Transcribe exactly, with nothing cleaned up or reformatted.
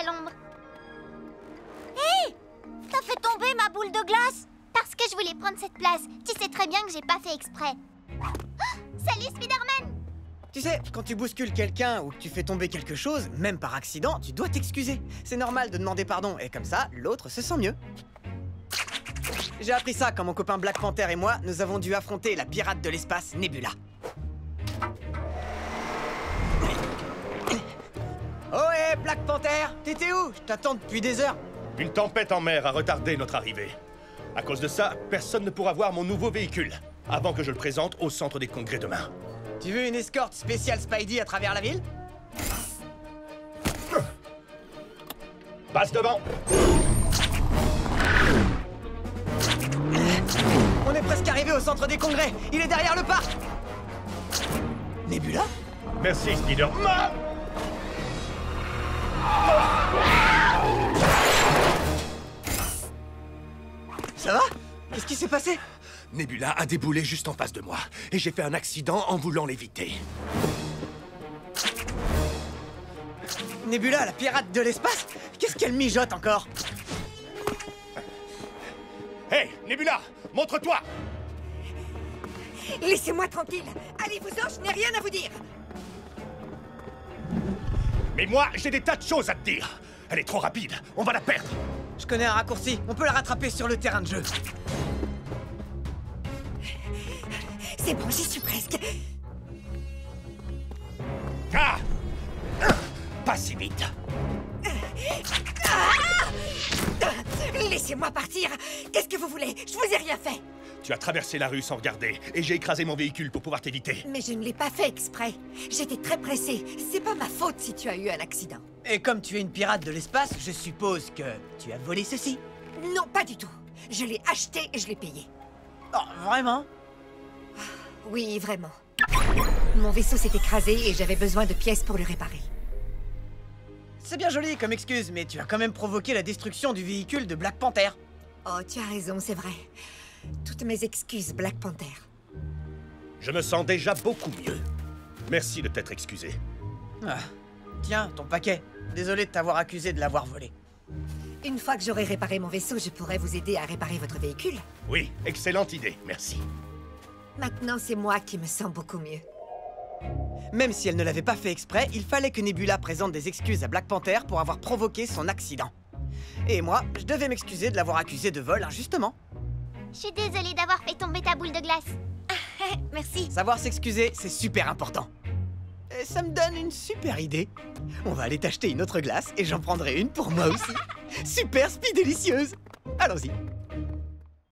à l'ombre. Hé hey, t'as fait tomber ma boule de glace? Parce que je voulais prendre cette place. Tu sais très bien que j'ai pas fait exprès. Oh, salut Spider-Man! Tu sais, quand tu bouscules quelqu'un ou que tu fais tomber quelque chose, même par accident, tu dois t'excuser. C'est normal de demander pardon, et comme ça, l'autre se sent mieux. J'ai appris ça quand mon copain Black Panther et moi, nous avons dû affronter la pirate de l'espace, Nebula. Oh hé, Black Panther, t'étais où? Je t'attends depuis des heures. Une tempête en mer a retardé notre arrivée. À cause de ça, personne ne pourra voir mon nouveau véhicule avant que je le présente au centre des congrès demain. Tu veux une escorte spéciale Spidey à travers la ville? Passe devant. On est presque arrivé au centre des congrès. Il est derrière le parc. Nebula? Merci, Spider-Man. Ça va? Qu'est-ce qui s'est passé? Nebula a déboulé juste en face de moi, et j'ai fait un accident en voulant l'éviter. Nebula, la pirate de l'espace? Qu'est-ce qu'elle mijote encore? Hé, hey, Nebula, montre-toi! Laissez-moi tranquille. Allez-vous-en, je n'ai rien à vous dire. Mais moi, j'ai des tas de choses à te dire. Elle est trop rapide, on va la perdre. Je connais un raccourci, on peut la rattraper sur le terrain de jeu. C'est bon, j'y suis presque. Ah! Pas si vite. Ah! Laissez-moi partir. Qu'est-ce que vous voulez? Je vous ai rien fait. Tu as traversé la rue sans regarder, et j'ai écrasé mon véhicule pour pouvoir t'éviter. Mais je ne l'ai pas fait exprès. J'étais très pressée. C'est pas ma faute si tu as eu un accident. Et comme tu es une pirate de l'espace, je suppose que tu as volé ceci? Non, pas du tout. Je l'ai acheté et je l'ai payé. Oh, vraiment? Oui, vraiment. Mon vaisseau s'est écrasé et j'avais besoin de pièces pour le réparer. C'est bien joli comme excuse, mais tu as quand même provoqué la destruction du véhicule de Black Panther. Oh, tu as raison, c'est vrai. Toutes mes excuses, Black Panther. Je me sens déjà beaucoup mieux. Merci de t'être excusé. Ah. Tiens, ton paquet. Désolé de t'avoir accusé de l'avoir volé. Une fois que j'aurai réparé mon vaisseau, je pourrai vous aider à réparer votre véhicule. Oui, excellente idée, merci. Maintenant, c'est moi qui me sens beaucoup mieux. Même si elle ne l'avait pas fait exprès, il fallait que Nebula présente des excuses à Black Panther pour avoir provoqué son accident. Et moi, je devais m'excuser de l'avoir accusé de vol injustement. Je suis désolée d'avoir fait tomber ta boule de glace. Ah, merci. Savoir s'excuser, c'est super important. Et ça me donne une super idée. On va aller t'acheter une autre glace et j'en prendrai une pour moi aussi. Super speed délicieuse. Allons-y.